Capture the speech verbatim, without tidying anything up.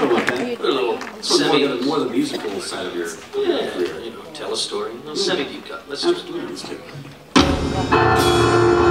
don't know about that. A little So semi, more, the, more the musical side of your yeah, career. you know, tell a story. A little semi deep cut. Let's do it. Let's do it.